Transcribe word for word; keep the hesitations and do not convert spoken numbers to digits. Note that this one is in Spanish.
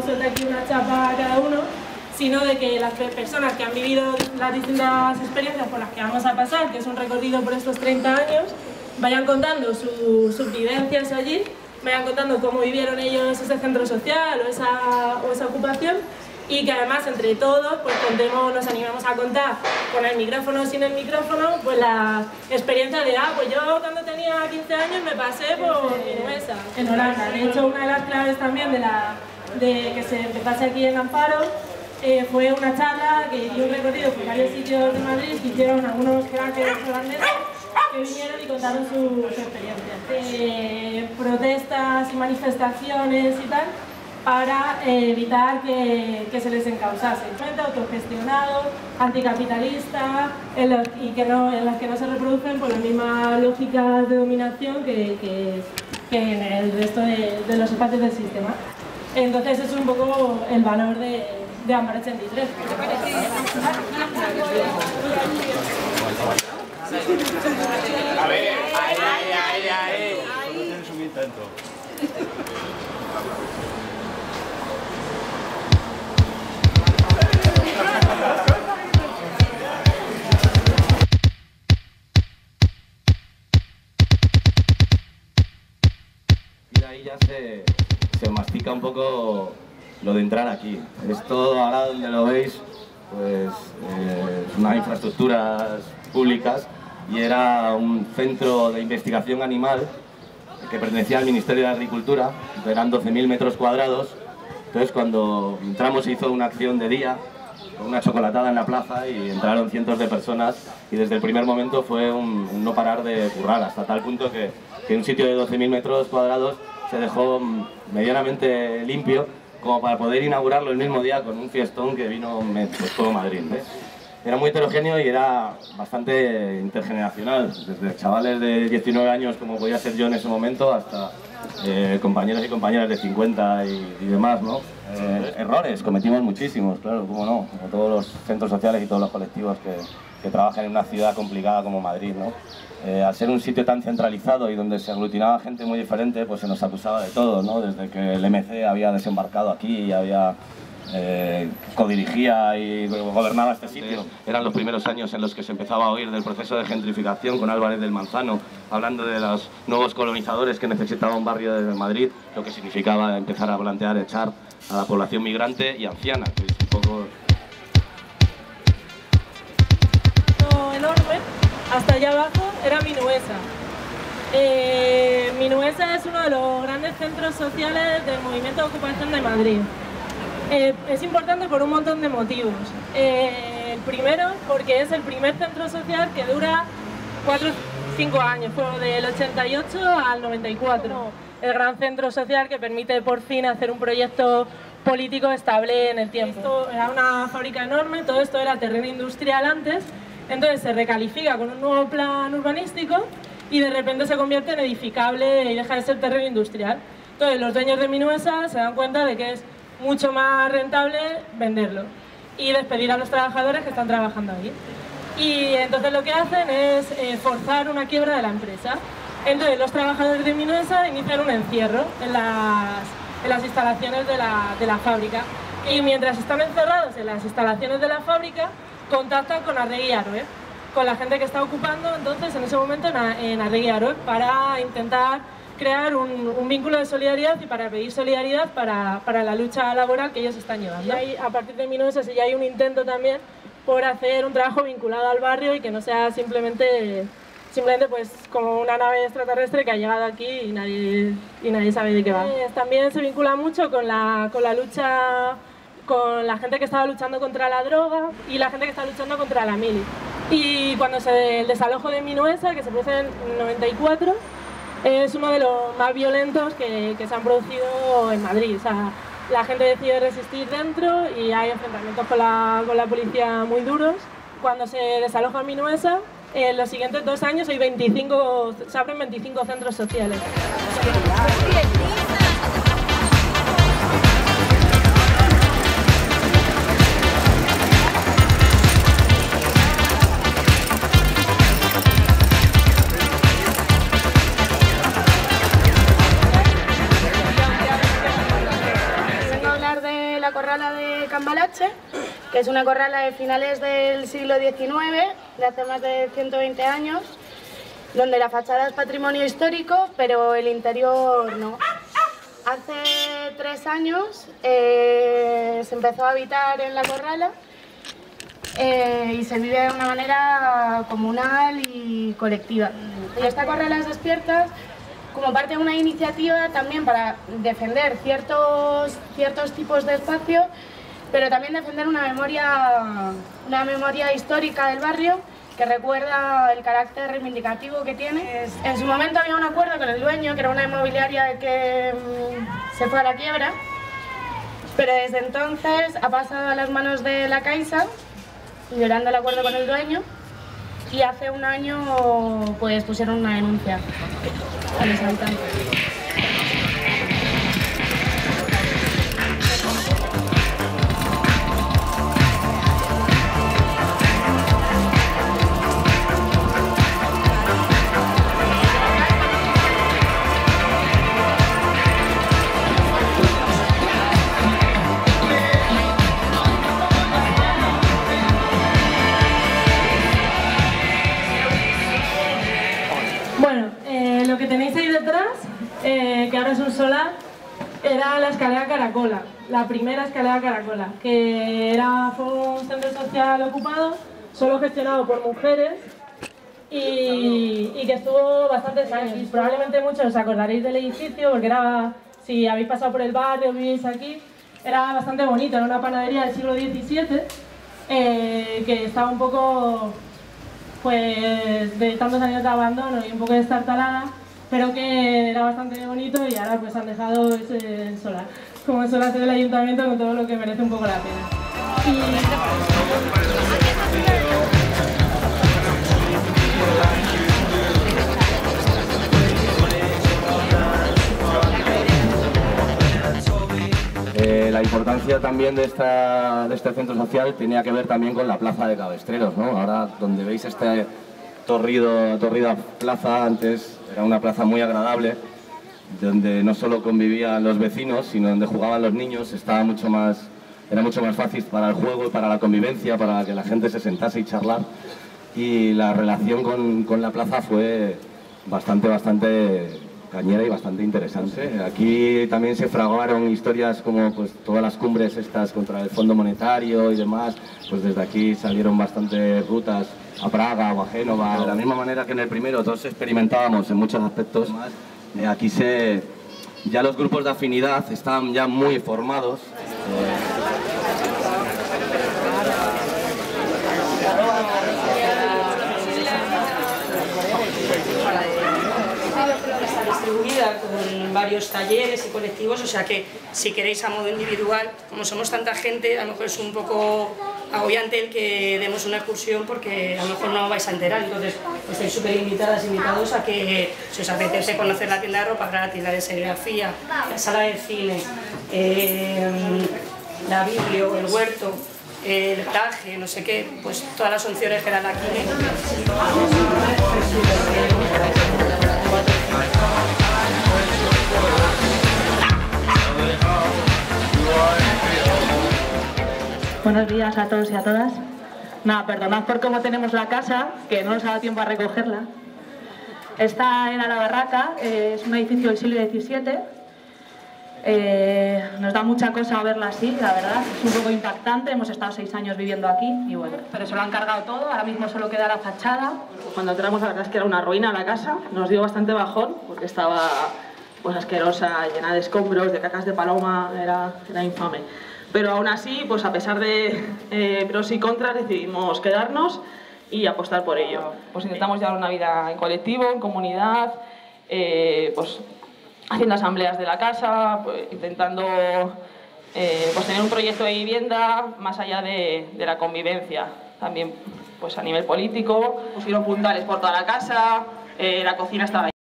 suelta aquí una chapa a cada uno, sino de que las personas que han vivido las distintas experiencias por las que vamos a pasar, que es un recorrido por estos treinta años, vayan contando su, sus vivencias allí, vayan contando cómo vivieron ellos ese centro social o esa, o esa ocupación, y que además entre todos pues contemos, nos animamos a contar con el micrófono o sin el micrófono pues la experiencia de, ah, pues yo cuando tenía quince años me pasé por Minuesa, en Holanda. De hecho, una de las claves también de, la, de que se empezase aquí en Amparo eh, fue una charla que dio un recorrido por varios sitios de Madrid que hicieron algunos grandes holandeses que vinieron y contaron su, su experiencia. Eh, protestas y manifestaciones y tal, para eh, evitar que, que se les encausase. Autogestionado, anticapitalista, en los, y que no, en las que no se reproducen por las mismas lógicas de dominación que, que, que en el resto de, de los espacios del sistema. Entonces es un poco el valor de, de Amparo ochenta y tres. A ver, ahí, ahí, ahí, ahí. Solo tienes un intento. Y de ahí ya se, se mastica un poco lo de entrar aquí. Esto ahora donde lo veis, pues eh, es unas infraestructuras públicas y era un centro de investigación animal que pertenecía al Ministerio de Agricultura, eran doce mil metros cuadrados. Entonces cuando entramos se hizo una acción de día, una chocolatada en la plaza y entraron cientos de personas y desde el primer momento fue un, un no parar de currar, hasta tal punto que, que un sitio de doce mil metros cuadrados se dejó medianamente limpio como para poder inaugurarlo el mismo día con un fiestón que vino pues, todo Madrid, ¿eh? Era muy heterogéneo y era bastante intergeneracional, desde chavales de diecinueve años como podía ser yo en ese momento hasta eh, compañeros y compañeras de cincuenta y, y demás, ¿no? Eh, errores, cometimos muchísimos, claro, cómo no, como todos los centros sociales y todos los colectivos que, que trabajan en una ciudad complicada como Madrid, ¿no? Eh, al ser un sitio tan centralizado y donde se aglutinaba gente muy diferente, pues se nos acusaba de todo, ¿no? Desde que el M C había desembarcado aquí y había eh, codirigía y gobernaba este sitio. Eran los primeros años en los que se empezaba a oír del proceso de gentrificación con Álvarez del Manzano, hablando de los nuevos colonizadores que necesitaba un barrio de Madrid, lo que significaba empezar a plantear echar a la población migrante y anciana, que es un poco... enorme, hasta allá abajo era Minuesa. Eh, Minuesa es uno de los grandes centros sociales del movimiento de ocupación de Madrid. Eh, es importante por un montón de motivos. Eh, el primero, porque es el primer centro social que dura cuatro o cinco años, fue del ochenta y ocho al noventa y cuatro. El gran centro social que permite por fin hacer un proyecto político estable en el tiempo. Esto era una fábrica enorme, todo esto era terreno industrial antes, entonces se recalifica con un nuevo plan urbanístico y de repente se convierte en edificable y deja de ser terreno industrial. Entonces los dueños de Minuesa se dan cuenta de que es mucho más rentable venderlo y despedir a los trabajadores que están trabajando ahí. Y entonces lo que hacen es eh, forzar una quiebra de la empresa. Entonces los trabajadores de Minuesa inician un encierro en las, en las instalaciones de la, de la fábrica. Y mientras están encerrados en las instalaciones de la fábrica, contactan con Arregui Aroe, con la gente que está ocupando entonces en ese momento en, en Arregui Aroe, para intentar crear un, un vínculo de solidaridad y para pedir solidaridad para, para la lucha laboral que ellos están llevando. Y hay, a partir de Minuesa ya hay un intento también por hacer un trabajo vinculado al barrio y que no sea simplemente, simplemente pues como una nave extraterrestre que ha llegado aquí y nadie, y nadie sabe de qué va. Eh, también se vincula mucho con la, con la lucha, con la gente que estaba luchando contra la droga y la gente que está luchando contra la mili. Y cuando se el desalojo de Minuesa, que se produce en noventa y cuatro, es uno de los más violentos que, que se han producido en Madrid. O sea, la gente decide resistir dentro y hay enfrentamientos con la, con la policía muy duros. Cuando se desaloja Minuesa, en los siguientes dos años hay veinticinco, se abren veinticinco centros sociales. la Corrala de Cambalache, que es una corrala de finales del siglo diecinueve, de hace más de ciento veinte años, donde la fachada es patrimonio histórico, pero el interior no. Hace tres años eh, se empezó a habitar en la corrala eh, y se vive de una manera comunal y colectiva. Y esta Corralas Despiertas, como parte de una iniciativa también para defender ciertos, ciertos tipos de espacio, pero también defender una memoria, una memoria histórica del barrio que recuerda el carácter reivindicativo que tiene. En su momento había un acuerdo con el dueño, que era una inmobiliaria que mmm, se fue a la quiebra, pero desde entonces ha pasado a las manos de la Caixa, violando el acuerdo con el dueño, y hace un año pues pusieron una denuncia a los habitantes. Lo que tenéis ahí detrás, eh, que ahora es un solar, era la escalera Caracola, la primera escalera Caracola, que era, fue un centro social ocupado, solo gestionado por mujeres y, y que estuvo bastantes años. Probablemente muchos os acordaréis del edificio porque era, si habéis pasado por el barrio, vivís aquí, era bastante bonito, era una panadería del siglo diecisiete eh, que estaba un poco, pues, de tantos años de abandono y un poco destartalada, pero que era bastante bonito y ahora pues han dejado ese solar, como suele hacer el ayuntamiento con todo lo que merece un poco la pena. Y... Eh, la importancia también de, esta, de este centro social tenía que ver también con la plaza de Cabestreros, ¿no? Ahora donde veis este torrido, torrida plaza, antes era una plaza muy agradable, donde no solo convivían los vecinos, sino donde jugaban los niños, estaba mucho más, era mucho más fácil para el juego y para la convivencia, para que la gente se sentase y charlar. Y la relación con, con la plaza fue bastante, bastante cañera y bastante interesante. Aquí también se fraguaron historias como pues, todas las cumbres estas contra el Fondo Monetario y demás, pues desde aquí salieron bastantes rutas a Praga o a Génova. De la misma manera que en el primero todos experimentábamos en muchos aspectos, eh, aquí se, ya los grupos de afinidad están ya muy formados. Eh, distribuida con varios talleres y colectivos, o sea que si queréis a modo individual, como somos tanta gente, a lo mejor es un poco agobiante el que demos una excursión porque a lo mejor no vais a enterar, entonces pues estáis súper invitadas, invitados a que si os apetece conocer la tienda de ropa gratis, la de serigrafía, la sala de cine, eh, la biblio, el huerto, el garaje, no sé qué, pues todas las opciones que dan aquí. Buenos días a todos y a todas. Nada, perdonad por cómo tenemos la casa, que no nos ha dado tiempo a recogerla. Esta era la barraca, eh, es un edificio del siglo diecisiete. Eh, nos da mucha cosa verla así, la verdad, es un poco impactante. Hemos estado seis años viviendo aquí y bueno, pero se lo han cargado todo, ahora mismo solo queda la fachada. Cuando entramos la verdad es que era una ruina la casa, nos dio bastante bajón porque estaba pues asquerosa, llena de escombros, de cacas de paloma, era, era infame. Pero aún así, pues a pesar de eh, pros y contras, decidimos quedarnos y apostar por ello. Pues intentamos llevar una vida en colectivo, en comunidad, eh, pues haciendo asambleas de la casa, pues, intentando eh, pues tener un proyecto de vivienda más allá de, de la convivencia. También pues a nivel político, pusieron puntales por toda la casa, eh, la cocina estaba